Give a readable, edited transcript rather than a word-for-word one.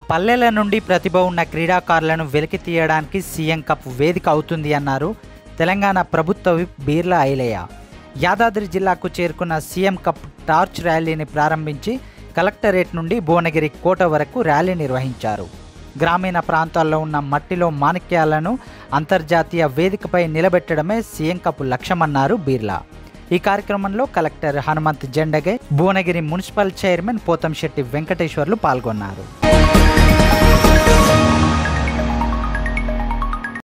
పల్లెల నుండి ప్రతిభ ఉన్న క్రీడాకారులను వెలికి తీయడానికి సీఎం కప్ వేదిక అవుతుంది అన్నారు తెలంగాణ ప్రభుత్వ విప్ బీర్లా ఐలయ్య. యాదాద్రి జిల్లాకు చేరుకున్న సీఎం కప్ టార్చ్ ర్యాలీని ప్రారంభించి కలెక్టరేట్ నుండి భువనగిరి కోట వరకు ర్యాలీ నిర్వహించారు. గ్రామీణ ప్రాంతాల్లో ఉన్న మట్టిలో మాణిక్యాలను అంతర్జాతీయ వేదికపై నిలబెట్టడమే సీఎం కప్ లక్ష్యమన్నారు బీర్లా. ఈ కార్యక్రమంలో collector Hanumanth Zendage, Bhuvanagiri municipal chairman Pothamsetty Venkateshwarlu పాల్గొన్నారు.